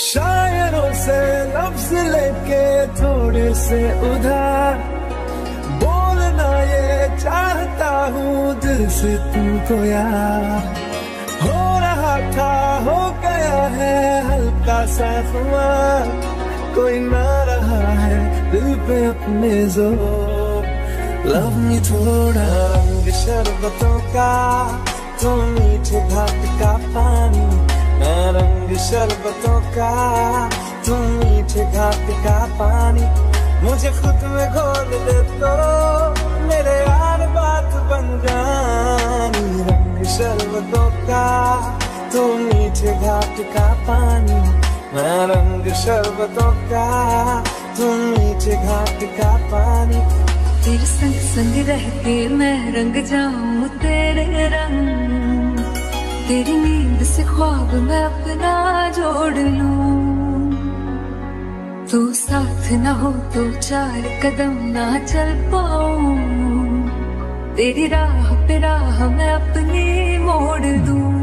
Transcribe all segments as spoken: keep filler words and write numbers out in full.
शायरों से लफ्ज लेके थोड़े से उधार बोलना ये चाहता हूँ दिल से तुमको यार। हो रहा था हो गया है हल्का सा खुमार, कोई ना रहा है दिल पे अपने जोर। लव मी थोड़ा रंग शरबतों का, तुम मीठे घाट का पानी। मैं रंग शरबतों का, तुम मीठे घाट का पानी। मुझे खुद में घोल दे तो मेरे यार बात बन जानी। रंग शरबतों का, तुम मीठे घाट का पानी। मैं रंग शरबतों का, तुम मीठे घाट का पानी। तेरे संग संग रह के मैं रंग जाऊं तेरे रंग, तेरी नींद से ख्वाब मैं अपना जोड़ लूं। तू साथ ना हो तो चार कदम ना चल पाऊं, तेरी राह पे राह मैं अपनी मोड़ दूं।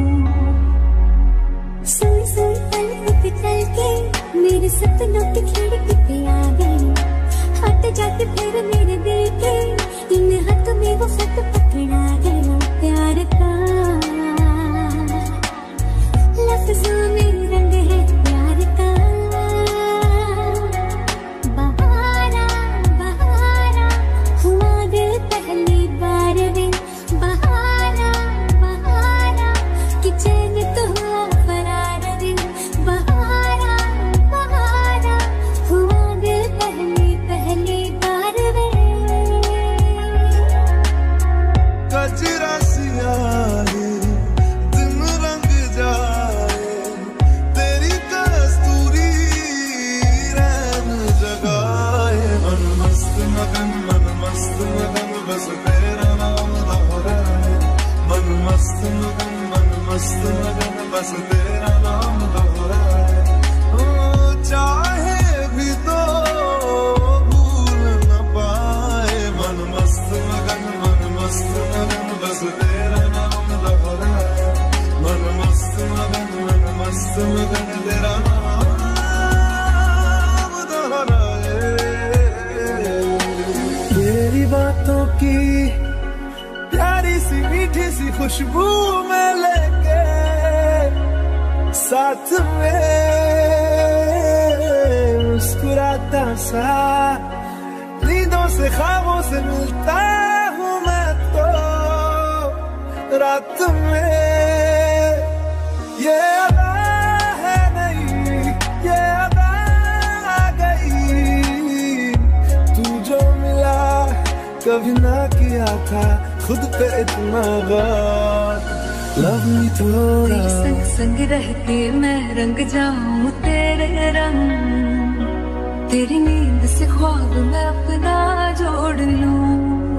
सुन सुन पल पे चल के मेरे सपनों की खिड़की पे आ गई। हट जाके फिर मेरे दिल के इन हाथ में वो खत पकड़ा गया। प्यार का लफ्जों में रंग है प्यार का। बहारा बहारा हुआ दिल पहली बार रे। बहारा बहारा कि चैन तो हुआ फरार रे। बहारा बहारा हुआ दिल पहली पहली बार रे। कजरा सियाही दिन रंग जाए, तेरी कस्तूरी रैन जगाए। मन मस्त मगन मन मस्त मगन बस तेरा नाम दोहराए। मन मस्त मगन मन मस्त मगन बस तेरा नाम दोहराए। ओ चाहे भी तो भूल न पाए। मन मस्त मगन मन मस्त मगन बस तेरा नाम दोहराए। मन मस्त मगन मन मस्त मगन तेरा नाम दोहराए। तेरी बातों की प्यारी सी मीठी सी खुशबू में लेके साथ में मुस्कुराता सा, नींदों से ख्वाबों से मिलता हूँ मैं तो रात में। ये अदा है नहीं ये अदा आ गई, तू जो मिला कभी ना किया था खुद पे इतना गौर। लव मी थोड़ा तेरे संग संग रह के मैं रंग जाऊं तेरे रंग, तेरी नींद से ख्वाब मैं अपना जोड़ लूं।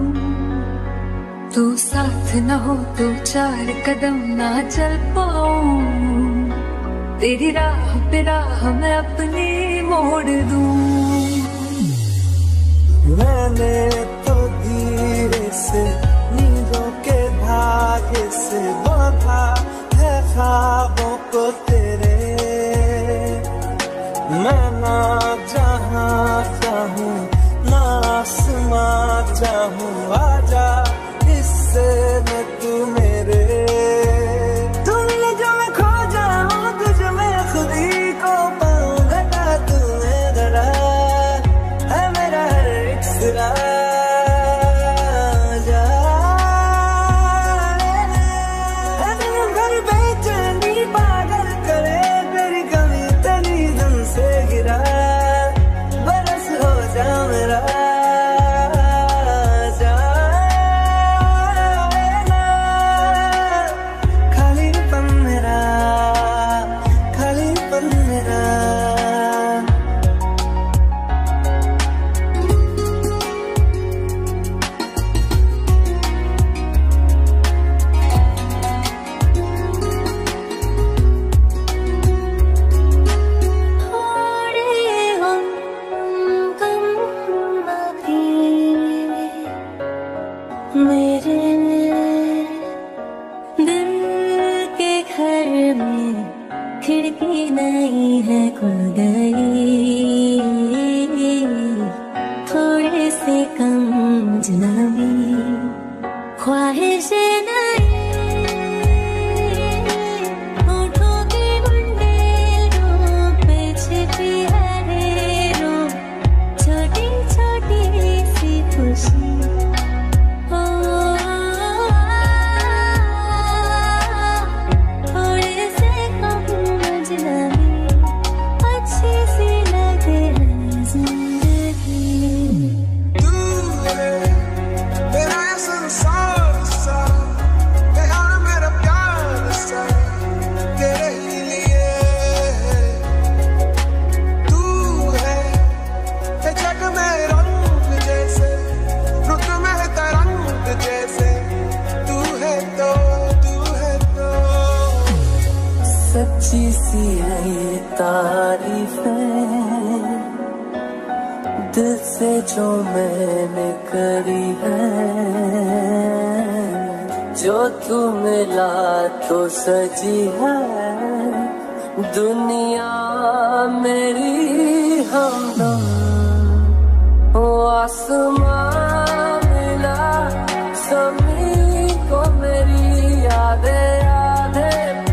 तू साथ न हो तो चार कदम ना चल पाऊं, तेरी राह पे राह मैं अपनी मोड़ दूं। मैंने तो धीरे से नींदों के धागे से बांधा है ख्वाबों को तेरे। मैं ना जहाँ चाहूँ ना आसमां चाहूँ, आजा हिस्से में तू मेरे। तू मिले जो मैं खो जाऊँ तुझ में खुद ही को पाऊँ। घटा तूने गड़ा है मेरा हर एक सिरा। खिड़की नहीं है खुल गई, थोड़े से कम जनाबी ख्वाहिशें नहीं। सच्ची सी है ये तारीफ है दिल से जो मैंने करी है, जो तू मिला तो सजी है दुनिया मेरी हमदम। ओ आसमां मिला ज़मीन को मेरी यादें यादें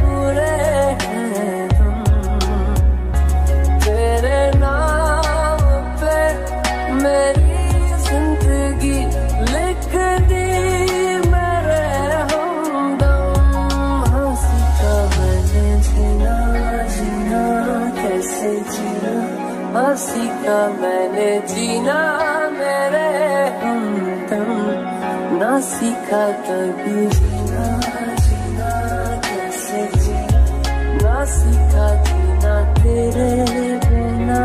सीखा मैंने जीना मेरे हमदम, ना सीखा कभी जीना जीना कैसे जीना, ना सीखा जीना तेरे बिना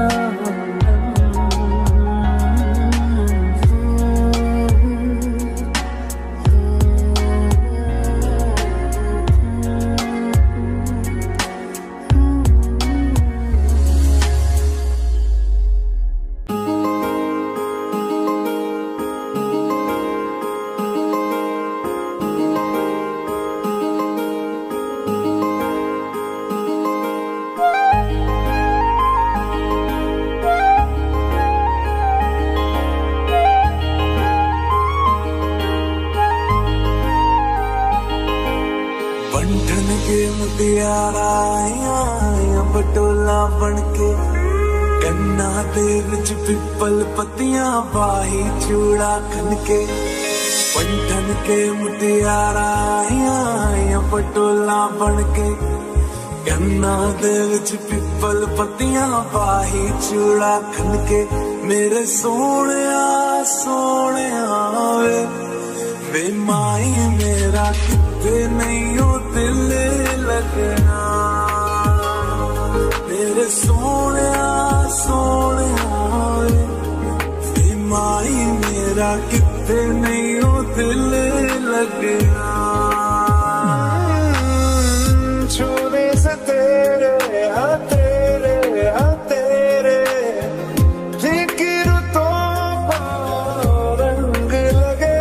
बटोला बनके कन्ना दे विच पिपल पत्तियां पाही चूड़ा खनके, पंठन के मुटियारा आया पटोला बनके कन्ना दे विच पिपल पत्तियां पाही चूड़ा खनके। मेरे सोने सोने वे वे माई मेरा कितने नहीं हो दिल लगना, मेरे सोने सोने वे माई मेरा कितने नहीं हो दिल लगना। छूने से तेरे हाँ तेरे हाँ तेरे फिक्र तो रंग लगे,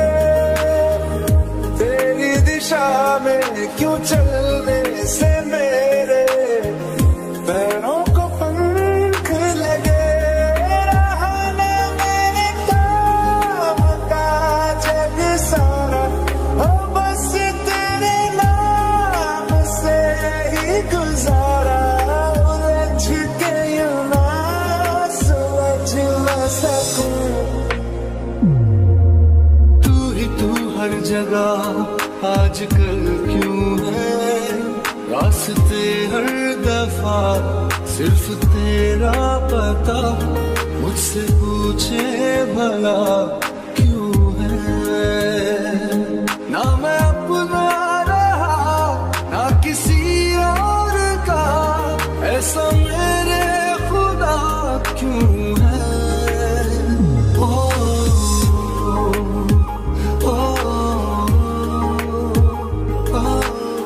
तेरी दिशा में क्यों चलने से मेरे पैरों को पंख लगे। रहने मेरे काम का जग सारा हो बस तेरे नाम से ही गुजारा, उलझ के यूं ना सुलझ न सकूं। तू ही तू हर जगह आजकल क्यों है, रास्ते हर दफा सिर्फ तेरा पता, मुझसे पूछे भला क्यों है। ना मैं अपना रहा ना किसी और का, ऐसा मेरे खुदा क्यों है। ओ, ओ, ओ, ओ,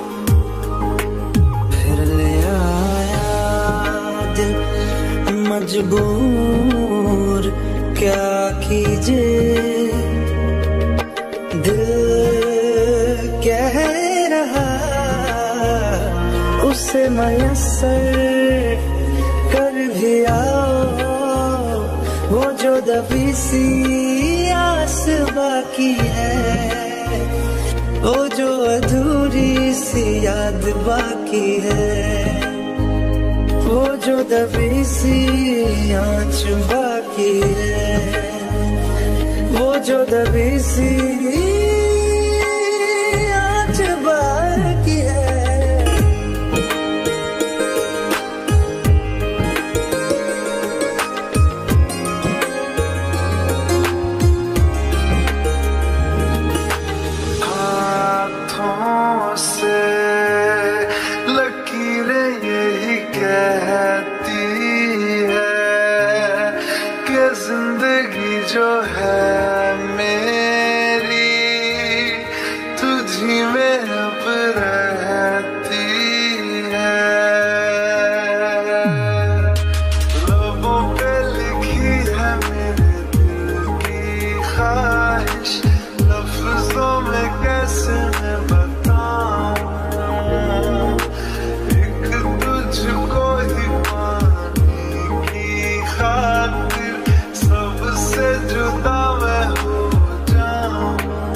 मजबूर क्या कीजिए, दिल कह रहा उसे मयस्सर कर भी आओ, वो जो दबी सी आस बाकी है, वो जो अधूरी सी याद बाकी है, वो जो दबी सी आँच बाकी है, वो जो दबी सी आँच बाकी है। हाथों से लकीरें यही कहती है कि जिंदगी जो है मेरी तुझी में अब रहती है। लबों पे लिखी है मेरे दिल की ख्वाहिश, लफ्जों में कैसे मैं बताऊं, एक तुझको ही पाने की खातिर सबसे जुदा मैं हो जाऊं।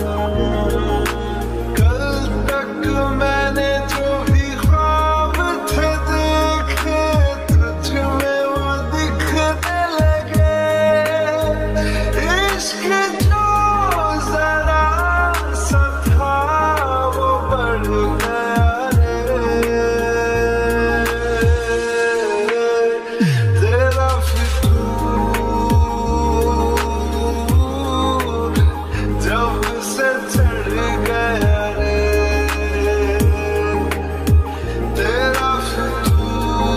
कल तक मैंने जो भी ख्वाब थे देखे तुझ में वो दिखने लगे। इश्क जो जरा सा था वो बढ़ गया रे, तेरा फितूर जब से चढ़ गया रे, तेरा फितूर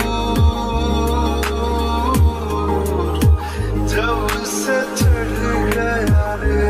जब से चढ़ गया रे।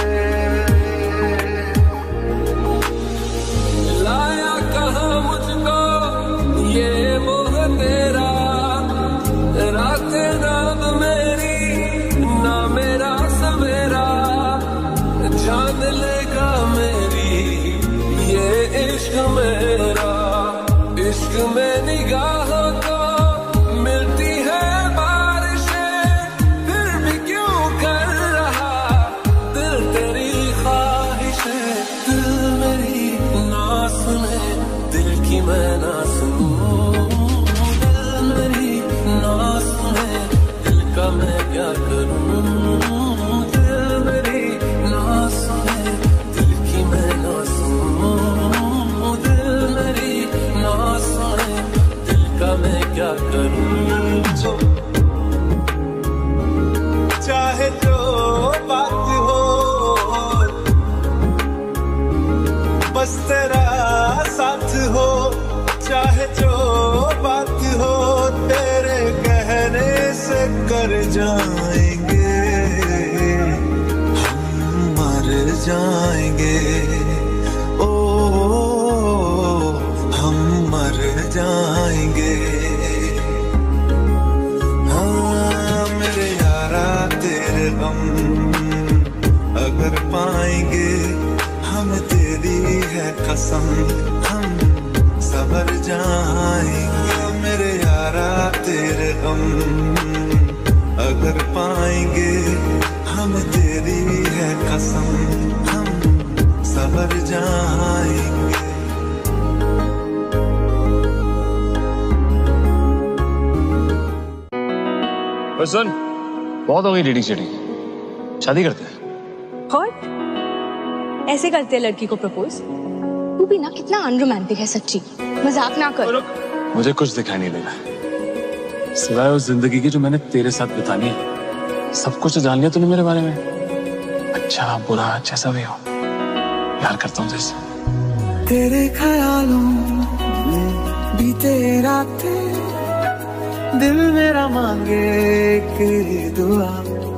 लाया कहाँ मुझको ये मोह तेरा, रात रात मेरी ना मेरा सवेरा, जान लेगा मेरी ये इश्क मेरा। इश्क में निगाहों को मिलती है बारिशें, फिर भी क्यों कर रहा दिल तेरी ख्वाहिशें। दिल मेरी ना सुने दिल की मैं ना सुनूं, दिल मेरी ना सुने दिल का मैं क्या करूं। दिल मेरी ना सुने दिल की मैं ना सुनूं, दिल मेरी ना सुने दिल का मैं क्या करूं। चाहे जो बात हो बस तेरा साथ हो, चाहे जो बात हो तेरे कहने से कर जाएंगे, हम मर जाएंगे, ओ हम मर जाएंगे। हाँ मेरे यारा तेरे गम अगर पाएंगे, हम तेरी है कसम हम सबर जाएंगे। मेरे यारा तेरे गम अगर पाएंगे, हम तेरी है कसम हम सबर जाएंगे। बस सुन, बहुत हो गई डेटिंग शेटिंग, शादी करते हैं। और ऐसे करते हैं लड़की को प्रपोज? तू भी ना कितना अनरोमांटिक है सच्ची, मजाक ना कर। मुझे कुछ दिखाई नहीं देगा सिवाय उस जिंदगी की जो मैंने तेरे साथ बितानी है। सब कुछ जान लिया तूने मेरे बारे में, अच्छा बुरा जैसा भी हो, प्यार करता हूँ जैसे। तेरे ख्यालों में बीते रातें, दिल मेरा मांगे कि दुआ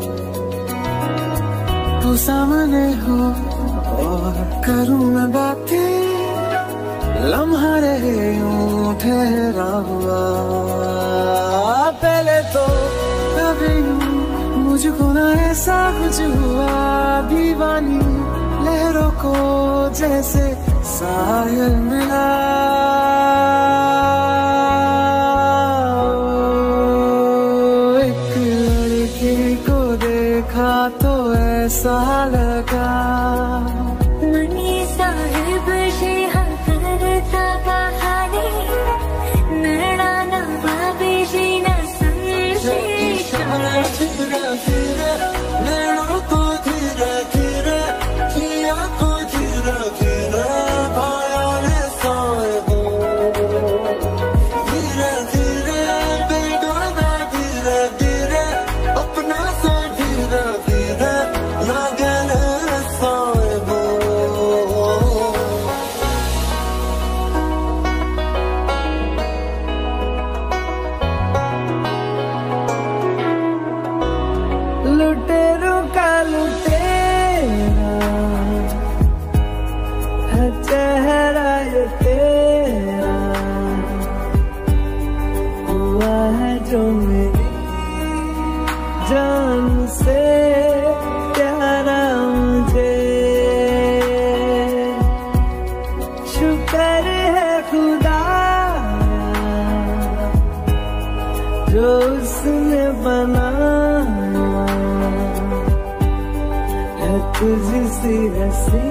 तू सामने हो और करूं मैं बातें, लम्हा रहे यूं ठहरा हुआ। पहले तो कभी यूं मुझको ना ऐसा कुछ हुआ, दीवानी लहरों को जैसे साहिल मिला। जो मेरी जान से प्यारा मुझे। शुक्र है खुदा जो उसने बनाया है तुझसी हंसी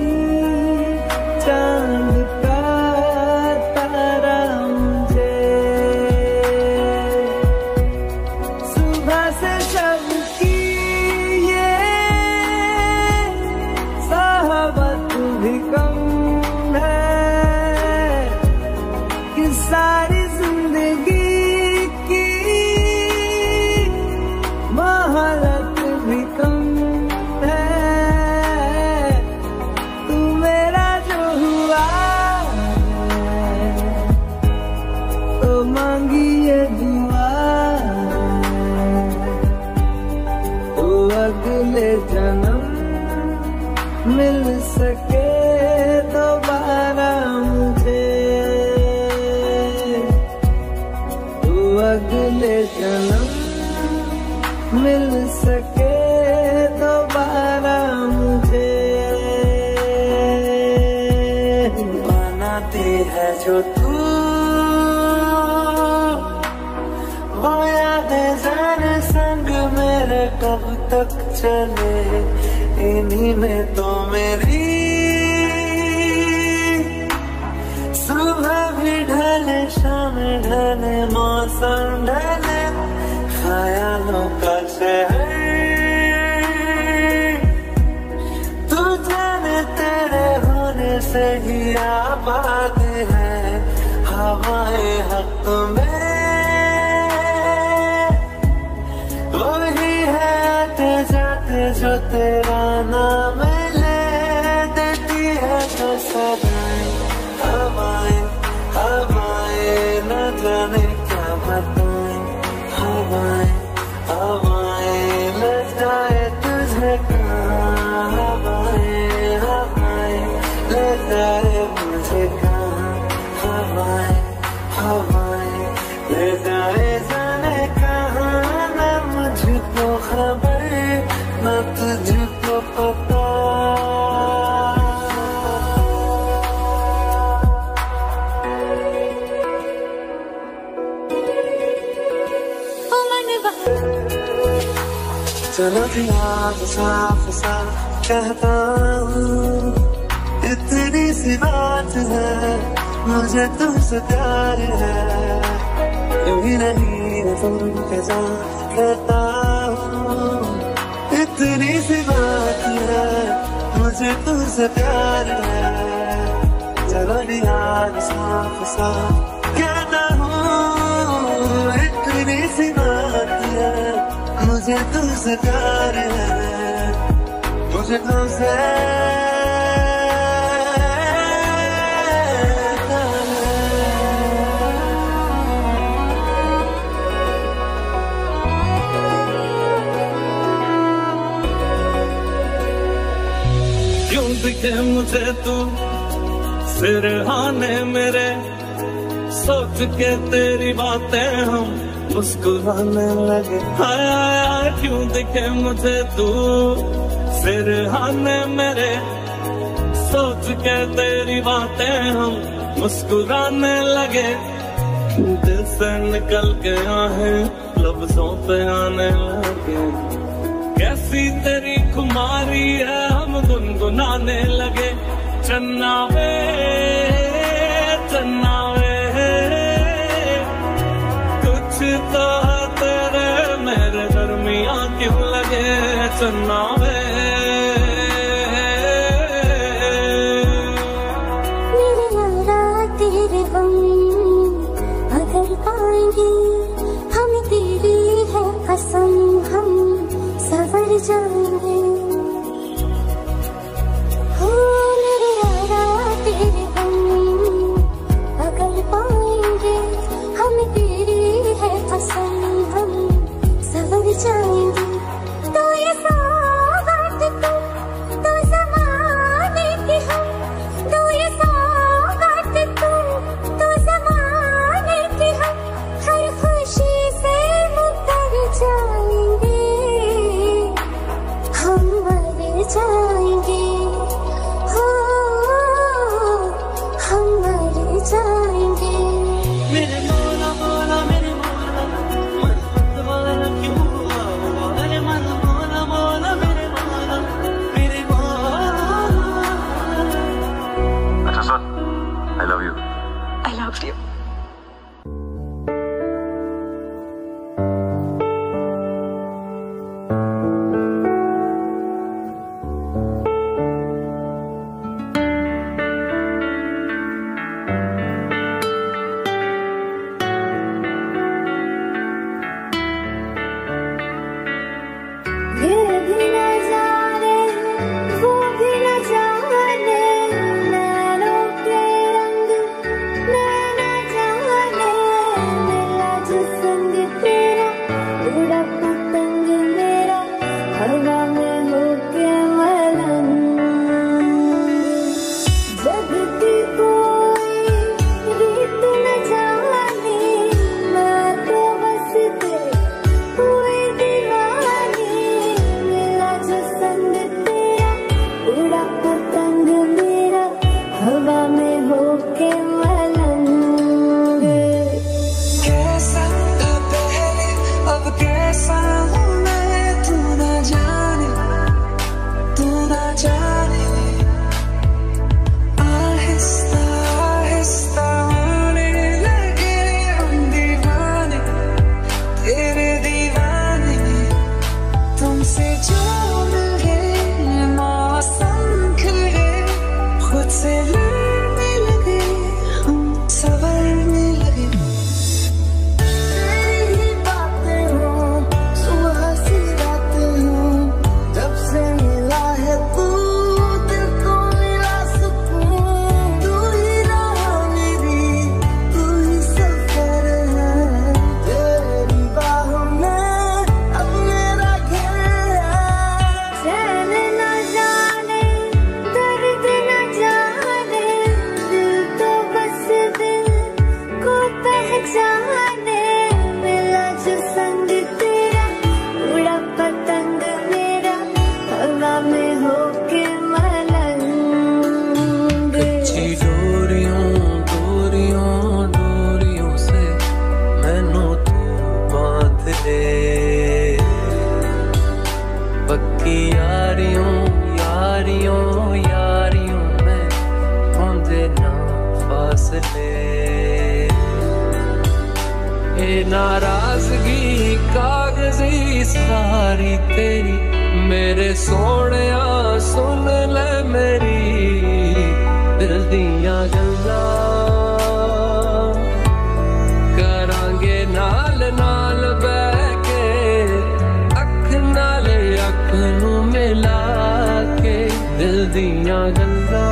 चांद का तारा मुझे। सुबह से शब की ये साहबत भी कम है कि सारी जिंदगी की मोहब्बत भी कम अगले जन्म मिल सके दोबारा मुझे। तू अगले जन्म मिल सके दोबारा मुझे। बनाती है जो तू वो यादें जाने संग मेरे कब तक चले। इन्हीं में तो मेरी सुबह भी ढले शाम ढले मौसम ढले ख्यालों का शहर। तू जाने तेरे होने से ही आबाद है हवाएं हक में। जो तेरा नाम ले देती है तो सदाएं हवाएं हवाएं न जाने क्या बताएं। हवाएं हवाएं न जाए तुझे कहाँ। हवाएं हवाएं ले जाए मुझे कहाँ। हवाएं हवाएं ले जाए जाने कहाँ। न मुझको खबर न तुझको पता। चलो दिमाग साफ साफ कहता हूँ इतनी सी बात है मुझे तुमसे प्यार है। यूं ही नहीं तुम के साथ कहता हूँ इतनी सी बात है मुझे तुमसे प्यार है। चलो यार साफ साफ कहता हूँ इतनी सी बात है मुझे तुमसे प्यार है। मुझे तुमसे दिखे मुझे तू सिरहाने मेरे सोच के तेरी बातें हम मुस्कुराने लगे। हाय हाय क्यों दिखे मुझे तू सिरहाने मेरे सोच के तेरी बातें हम मुस्कुराने लगे। दिल से निकल के आहें लफ्जों पे आने लगे। कैसी तेरी खुमारी है हम गुनगुनाने लगे। चन्ना वे चन्ना वे कुछ तो है तेरे मेरे दरमियां क्यों लगे। चन्ना वे तेरे गम अगर पाएंगे हम तेरी है कसम हम सवर जाएंगे। हो मेरे यारा तेरे गम अगर पाएंगे हम तेरी है कसम हम सवर जाएंगे। तो ये सौगात तू तो ज़माने की हम। तो ये सौगात तू तो ज़माने की हम। हर खुशी से ये नाराजगी कागजी सारी तेरी मेरे सोनिया सुन ले मेरी दिल दियां गल्लां करांगे नाल नाल बैठ के अख नाल अख नू मिला के दिल दियां गल्लां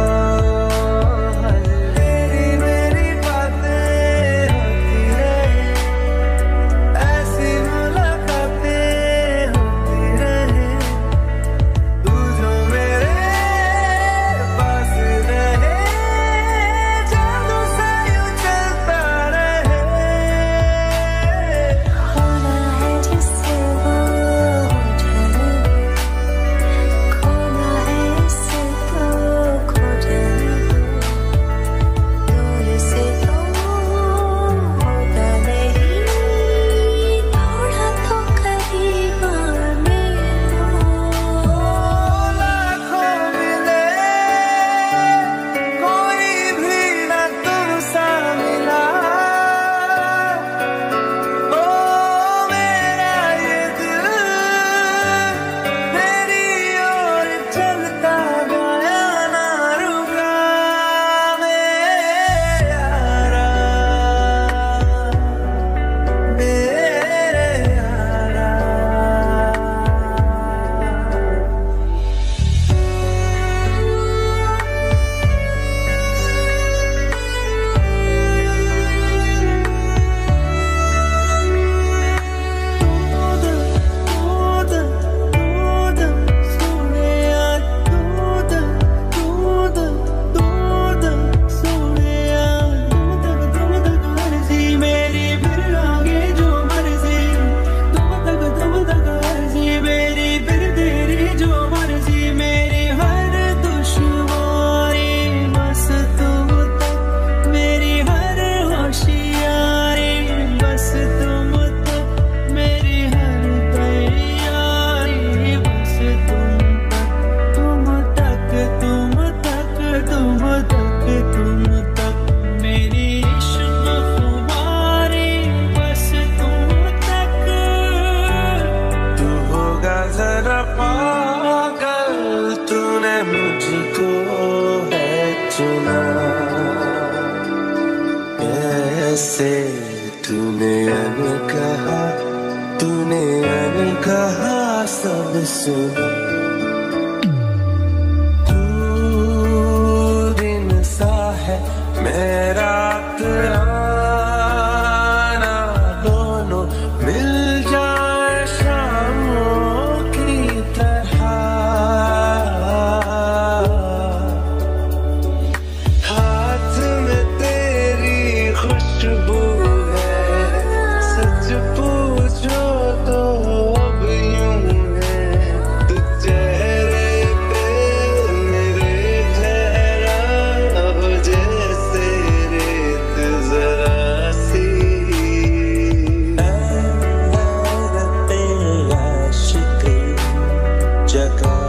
कैसे तूने अनकहा तूने अनकहा सब सुन तू दिन सा है मेरा आना दोनों मिल जाए शामों की तरह हाथ में तेरी खुशबू है सच पूछो तो अब यूं है तू चेहरे पे मेरे ठहरा हो जैसे रेत जरा सी आशिकी जगह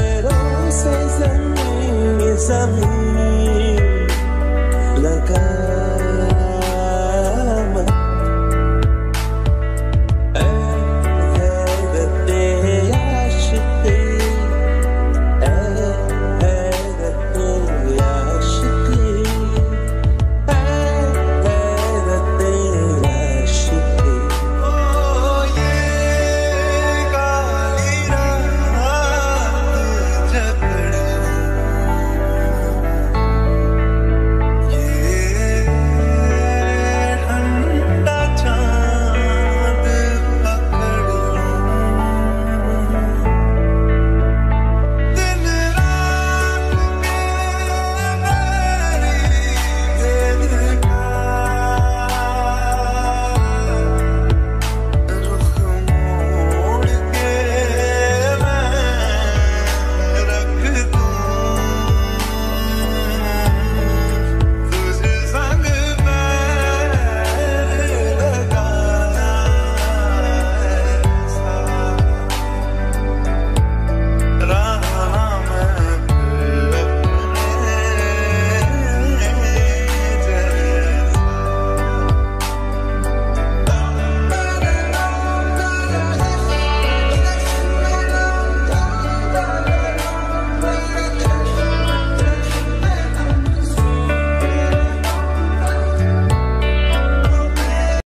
पैरों से जमीन जमीन लगा